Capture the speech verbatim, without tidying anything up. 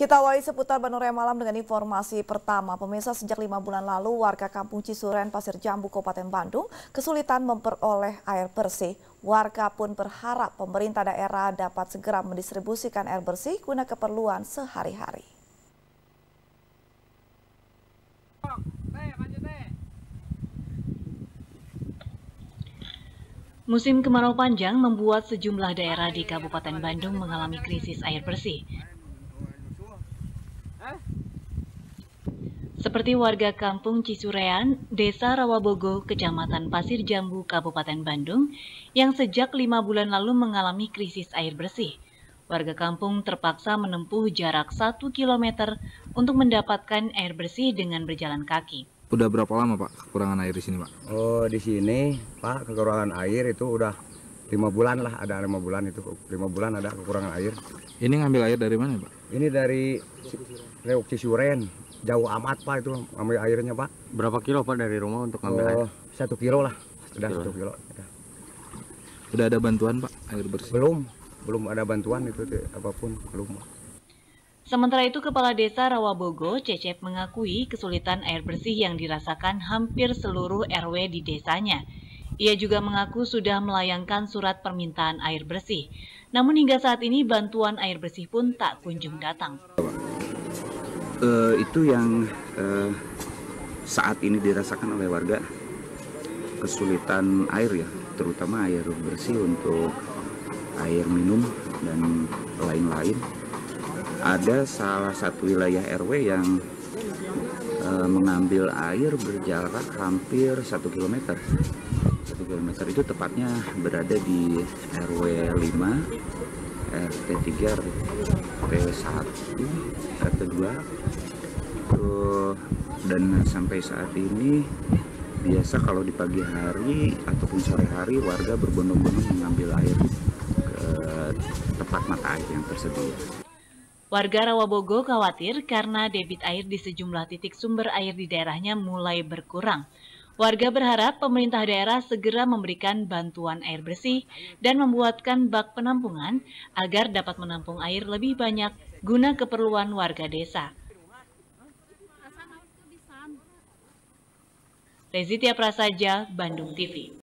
Kita awali seputar Bandung Raya Malam dengan informasi pertama. Pemirsa, sejak lima bulan lalu warga kampung Cisuren, Pasir Jambu, Kabupaten Bandung kesulitan memperoleh air bersih. Warga pun berharap pemerintah daerah dapat segera mendistribusikan air bersih guna keperluan sehari-hari. Musim kemarau panjang membuat sejumlah daerah di Kabupaten Bandung mengalami krisis air bersih. Seperti warga kampung Cisurean, Desa Rawabogo, Kecamatan Pasir Jambu, Kabupaten Bandung, yang sejak lima bulan lalu mengalami krisis air bersih. Warga kampung terpaksa menempuh jarak satu kilometer untuk mendapatkan air bersih dengan berjalan kaki. Udah berapa lama Pak kekurangan air di sini Pak? Oh, di sini Pak kekurangan air itu udah lima bulan lah, ada lima bulan itu lima bulan ada kekurangan air. Ini ngambil air dari mana Pak? Ini dari Reuk Cisuren, jauh amat Pak itu ambil airnya Pak. Berapa kilo Pak dari rumah untuk ngambil air? Oh, satu kilo lah, sudah satu kilo. Ya. Udah ada bantuan Pak air bersih? Belum, belum ada bantuan itu apapun belum. Sementara itu, Kepala Desa Rawabogo, Cecep, mengakui kesulitan air bersih yang dirasakan hampir seluruh R W di desanya. Ia juga mengaku sudah melayangkan surat permintaan air bersih. Namun hingga saat ini bantuan air bersih pun tak kunjung datang. Uh, itu yang uh, saat ini dirasakan oleh warga, kesulitan air ya, terutama air bersih untuk air minum dan lain-lain. Ada salah satu wilayah R W yang e, mengambil air berjarak hampir satu kilometer. Satu kilometer itu tepatnya berada di R W lima, R T tiga, R T satu, R T dua. Tuh, dan sampai saat ini biasa kalau di pagi hari ataupun sore hari warga berbondong-bondong mengambil air ke tempat mata air yang tersedia. Warga Rawabogo khawatir karena debit air di sejumlah titik sumber air di daerahnya mulai berkurang. Warga berharap pemerintah daerah segera memberikan bantuan air bersih dan membuatkan bak penampungan agar dapat menampung air lebih banyak guna keperluan warga desa. Rezitia Prasaja, Bandung T V.